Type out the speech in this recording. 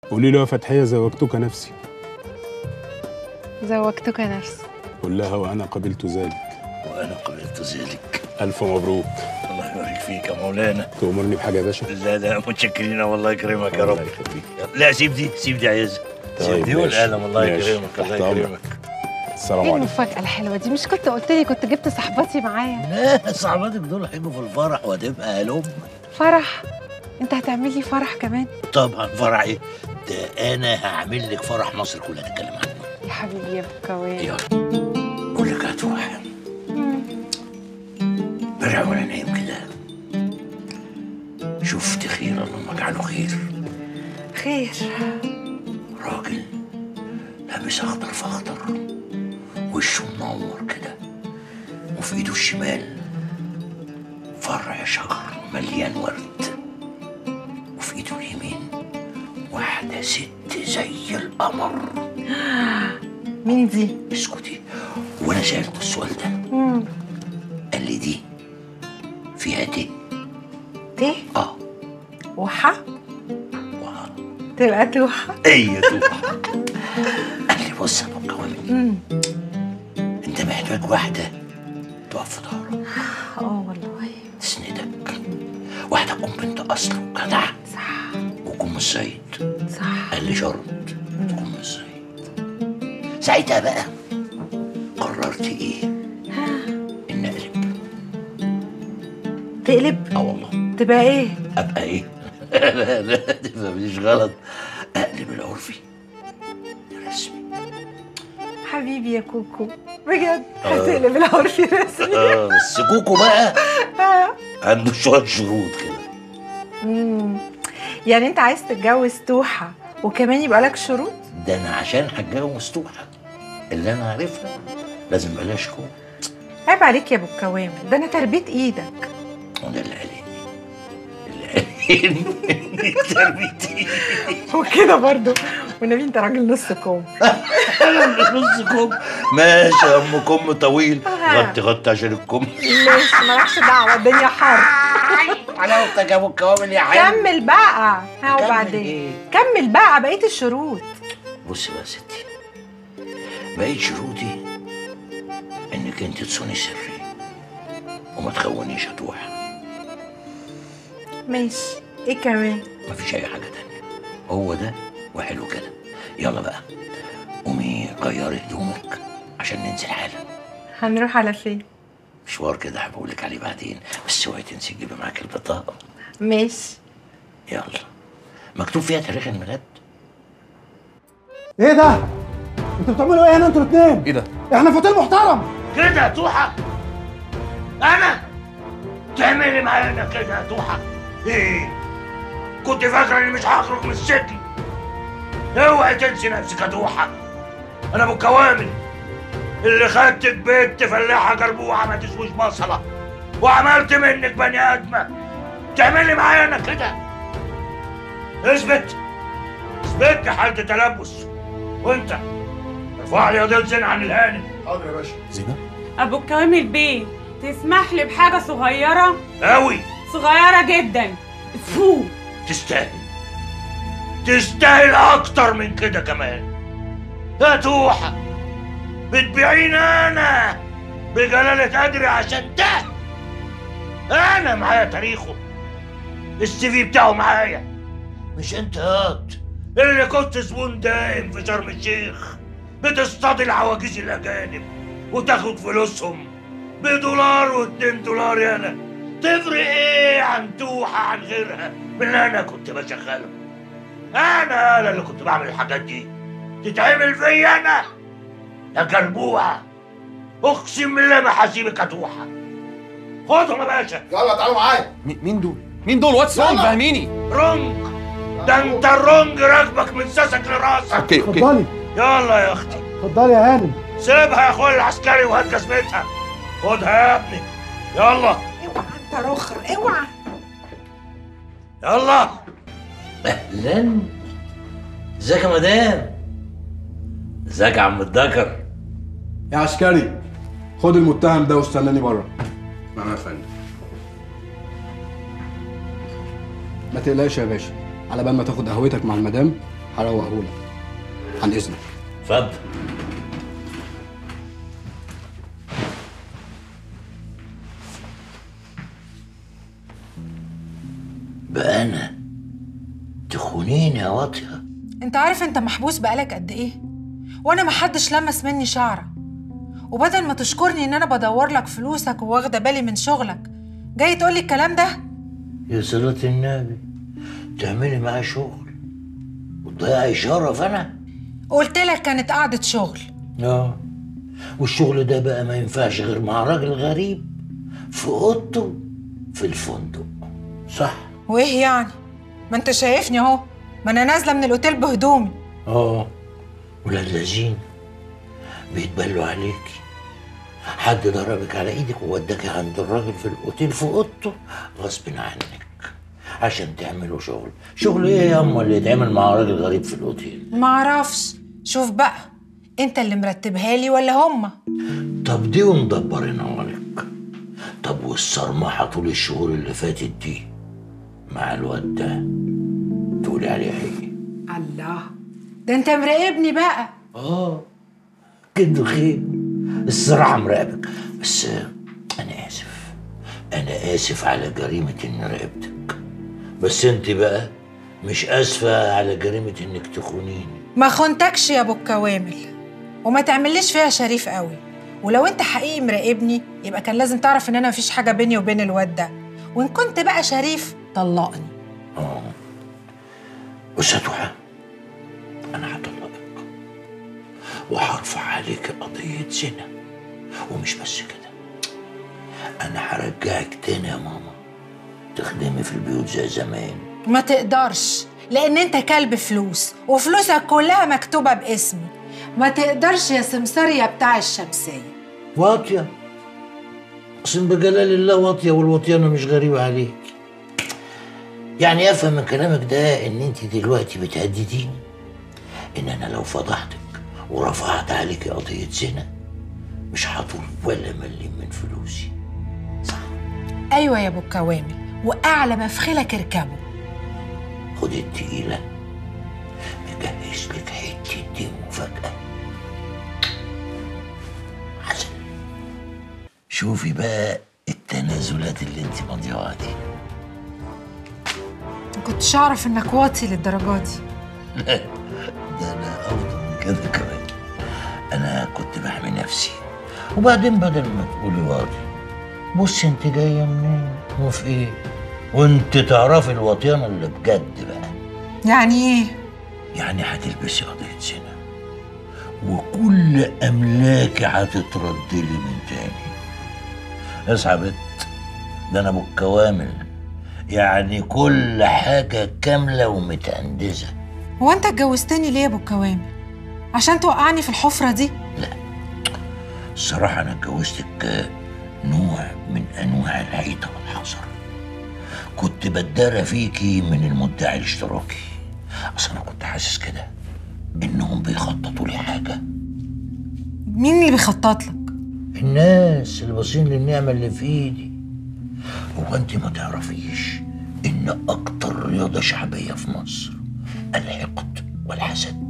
قولي له يا فتحيه زوجتك نفسي. زوجتك نفسي. قول لها وانا قبلت ذلك. وانا قبلت ذلك. الف مبروك. الله يبارك فيك يا مولانا. تأمرني بحاجه يا باشا؟ لا متشكرين والله يكرمك يا رب. الله يخليك. لا سيب دي عايزها. سيب دي والقلم. الله يكرمك الله يكرمك. السلام ايه عليكم. المفاجأة الحلوة دي؟ مش كنت قلت لي كنت جبت صاحباتي معايا؟ لا صاحباتك دول هيجوا في الفرح وهتبقى هلم. فرح؟ انت هتعمل لي فرح كمان؟ طبعا فرح ايه؟ ده انا هعمل لك فرح مصر كلها تتكلم عنه. يا حبيبي يا بكوان. يلا بقول لك هتروح برع وانا نايم كده شفت خير اللهم اجعله خير. خير؟ راجل لابس اخضر في اخضر، وشه منور كده، وفي ايده الشمال فرع شجر مليان ورد، وفي ايده اليمين واحدة ست زي القمر. مين دي؟ اسكتي. وانا سألته السؤال ده قال لي دي فيها ت. ت؟ وحة؟ تبقى توحة. هي توحة. قال لي بص يا ابو كوامل، انت محتاج واحدة تقف في ظهرك. والله. تسندك، واحدة تكون بنت أصل وجدعة. صح. وتكون من الصعيد. صح. قال لي شرط تكون من الصعيد. ساعتها بقى قررت ايه؟ ان اقلب. تقلب؟ والله. تبقى ايه؟ ابقى ايه؟ لا تبقى مش غلط. اقلب العرفي رسمي. حبيبي يا كوكو بجد هتقلب العرفي رسمي. بس كوكو بقى عنده شوية شروط كده. يعني انت عايز تتجوز توحة وكمان يبقى لك شروط؟ ده انا عشان هتجوز توحة اللي انا عارفها لازم يبقى لها شروط. عيب عليك يا ابو الكوامل، ده انا تربيت ايدك. وده اللي قالني تربيتي وكده برضه والنبي انت راجل نص كوم. نص كم. ماشي يا ام كم طويل. غطي عشان الكم. ماشي مالكش دعوه الدنيا حر. حلاوتك يا ابو الكوامل يا حبيبي. كمل بقى. وبعدين كمل بقى بقيه الشروط. بصي بقى يا ستي، بقيت شروطي انك انت تصوني سري وما تخونيش يا توحة. ماشي. ايه كمان؟ مفيش اي حاجه تانية، هو ده وحلو كده. يلا بقى قومي غيري هدومك عشان ننزل حالا. هنروح على فين؟ مشوار كده هبقول لك عليه بعدين، بس اوعي تنسي تجيبي معاك البطاقه. ماشي. يلا. مكتوب فيها تاريخ الميلاد. ايه ده؟ انتوا بتعملوا ايه هنا انتوا الاثنين؟ ايه ده؟ احنا في اوتيل محترم. كده يا توحة؟ انا تعملي معانا كده يا توحة؟ ايه؟ كنت فاكره اني مش هخرج من السجن؟ اوعي تنسي نفسك يا توحة. انا ابو الكوامل اللي خدتك بنت فلاحه جربوعه ما تسويش بصله وعملت منك بني ادمه. تعملي معايا انا كده؟ اثبت حالة تلبس. وانت ارفع لي قضيه زنا عن الهانم. حاضر يا باشا. زينة؟ ابو الكوامل بيه تسمح لي بحاجه صغيره؟ قوي. صغيره جدا. فو. تستاهل اكتر من كده كمان يا توحة. بتبيعيني انا بجلالة قدري عشان ده انا معايا تاريخه، السي في بتاعه معايا. مش انت هات اللي كنت زبون دائم في شرم الشيخ بتصطاد العواجيز الاجانب وتاخد فلوسهم $1 و$2 يالا. تفرق ايه عن توحة عن غيرها من اللي انا كنت بشغله؟ انا اللي كنت بعمل الحاجات دي تتعمل فيا انا يا جربوعة. اقسم بالله ما هسيبك يا توحة. خدهم يا باشا. يلا تعالوا معايا. مين دول؟ مين دول؟ واتس رونج؟ فهميني. رونج؟ ده انت الرونج راكبك من ساسك لراسك. اوكي اتفضلي. يلا يا اختي. اتفضلي يا هانم. سيبها يا اخويا العسكري وهات جزمتها. خدها يا ابني. يلا. اوعى انت رخر اوعى. يلا. اهلا. ازيك يا مدام؟ ازيك يا عم الدكر؟ يا عسكري خد المتهم ده واستناني بره. نعم يا فندم. ما تقلقش يا باشا، على بال ما تاخد قهوتك مع المدام هروقهولك عن اذنك. اتفضل. بقى انا تخونيني يا واطيه؟ انت عارف انت محبوس بقالك قد ايه؟ وانا محدش لمس مني شعره. وبدل ما تشكرني ان انا بدور لك فلوسك وواخده بالي من شغلك، جاي تقولي الكلام ده؟ يا صلاة النبي، تعملي معايا شغل وتضيعي شرف انا؟ قلت لك كانت قعده شغل. والشغل ده بقى ما ينفعش غير مع راجل غريب في اوضته في الفندق، صح؟ وايه يعني؟ ما انت شايفني اهو، ما انا نازله من الاوتيل بهدومي. ولاد لذين بيتبلوا عليكي. حد ضربك على ايدك ووداكي عند الراجل في الاوتيل في اوضته غصب عنك عشان تعملوا شغل ايه يا اما اللي يتعمل مع راجل غريب في الاوتيل؟ معرفش، شوف بقى انت اللي مرتبها لي ولا هما؟ طب دي ومدبرينها لك. طب والصرمحه طول الشهور اللي فاتت دي مع الواد ده تقولي عليه ايه؟ الله، ده انت مراقبني بقى. كده خير. الصراحه مراقبك، بس انا اسف على جريمه اني راقبتك، بس انت بقى مش اسفه على جريمه انك تخونيني. ما خنتكش يا ابو الكوامل، وما تعمليش فيها شريف قوي. ولو انت حقيقي مراقبني يبقى كان لازم تعرف ان انا مفيش حاجه بيني وبين الواد ده، وان كنت بقى شريف طلقني. بص يا توحة، انا هطلقك وهرفع عليك قضيه زنا، ومش بس كده، انا هرجعك تاني يا ماما تخدمي في البيوت زي زمان. ما تقدرش، لان انت كلب فلوس وفلوسك كلها مكتوبه باسمي. ما تقدرش يا سمسار يا بتاع الشمسيه. واطيه، اقسم بجلال الله واطيه، والوطيانه مش غريبه عليك. يعني افهم من كلامك ده ان انت دلوقتي بتهدديني ان انا لو فضحتك ورفعت عليك قضيه زنا مش هطول ولا مليم من فلوسي، صح؟ ايوه يا ابو الكوامل، واعلى ما في خيلك اركبه. خدي التقيله، مجهز لك حته دي مفاجاه. حسن، شوفي بقى التنازلات اللي انت ماضياها دي. ما كنتش اعرف انك واطي للدرجه دي. لا، ده انا افضل من كده كمان. انا كنت بحمي نفسي، وبعدين بدل ما تقولي واطي، بصي انت جايه منين وفي ايه، وانت تعرفي الوطيانه اللي بجد بقى. يعني ايه؟ يعني هتلبسي قضيه زنا وكل املاكي هتتردلي من تاني. اصحى يا بت، ده انا ابو الكوامل، يعني كل حاجه كامله ومتأندزه. هو انت اتجوزتني ليه يا ابو الكوامل؟ عشان توقعني في الحفره دي؟ لا، الصراحه انا اتجوزتك نوع من انواع العيطه والحذر. كنت بتدارى فيكي من المدعي الاشتراكي، اصل انا كنت حاسس كده انهم بيخططوا لي حاجه. مين اللي بيخطط لك؟ الناس اللي باصين للنعمه اللي في ايدي. هو انت ما تعرفيش ان اكتر رياضه شعبيه في مصر الحقد والحسد؟